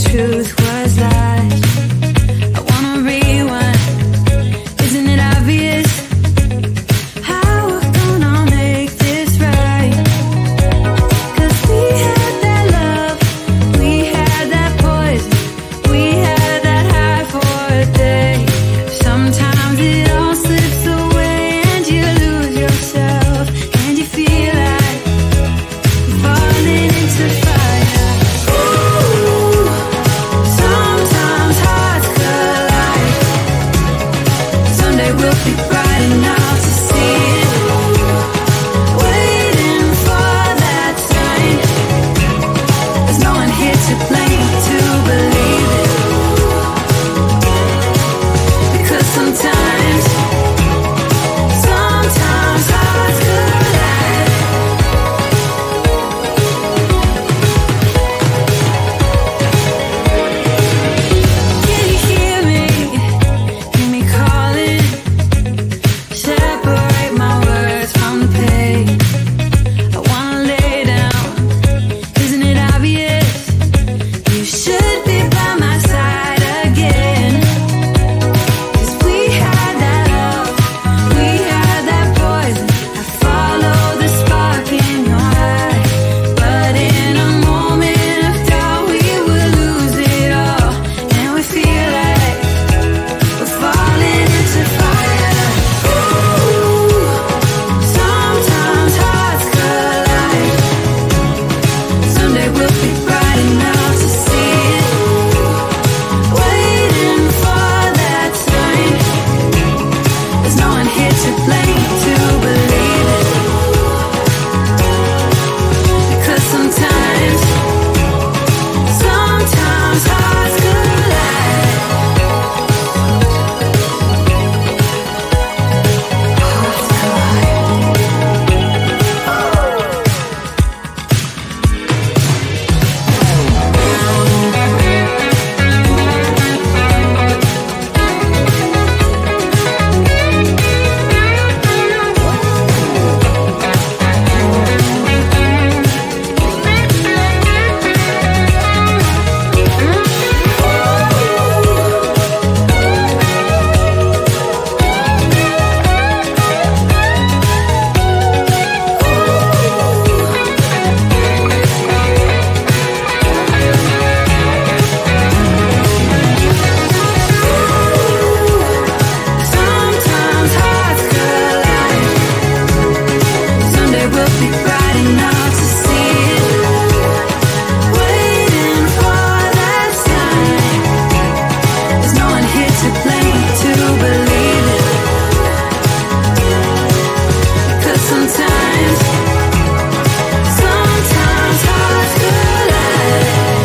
truth was lies. I wanna rewind. Isn't it obvious how we're gonna make this right? 'Cause we had that love, we had that poison, we had that high for a day. Sometimes it all slips away and you lose yourself and you feel like falling into fire. Ooh, sometimes hearts collide. Someday we'll be bright enough to see it. Waiting for that sign. There's no one here to blame to believe it. Because sometimes hearts collide. Can you hear me? Hear me calling. Separate my words from the pain. I wanna lay down. Isn't it obvious? You should be by my side again. 'Cause we had that love, we had that poison. I follow the spark in your eye. But in a moment of doubt we will lose it all. And we feel like we're falling into fire. Ooh, sometimes hearts collide. Someday we'll be bright enough to see it. Waiting for that sign. There's no one here to blame to believe it. Because sometimes hearts collide. Hearts Sometimes hearts collide. Someday we'll be bright enough to see it. Waiting for that sign. There's no one here to blame to believe it. Because sometimes hearts collide.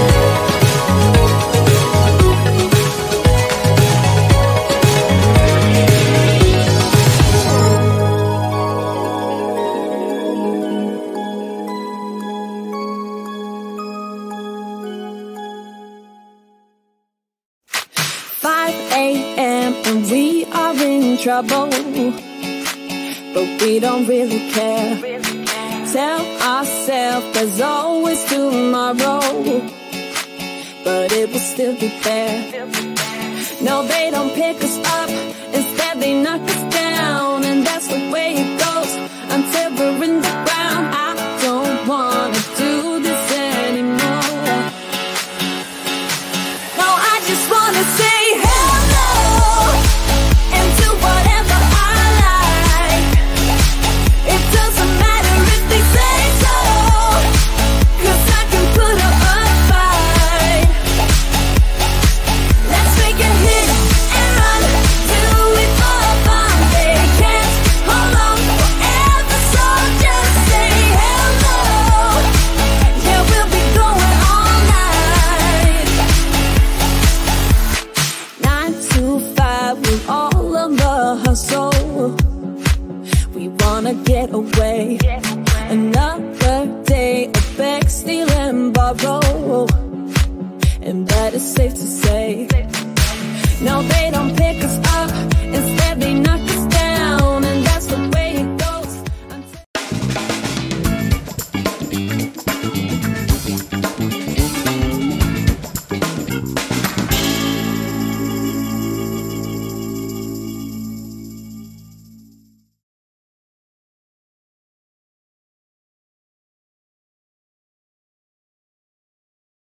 Five a.m. and we are in trouble, but we don't really care. Tell ourselves there's always tomorrow, but it will still be there. No, they don't pick us up, instead they knock us down. And that's the way it goes until we're in the ground. I don't wanna do this anymore. No, I just wanna say hello and do whatever I like. It doesn't matter if they say so, 'cause I can put up a fight. Let's make a hit and run, do it for fun. They can't hold on forever, so just say hello. Yeah, we'll be going all night. 9 to 5, we're all on the hustle. We wanna get away. Another day of beg, steal and borrow, and that is safe to say. No, they don't pick us up,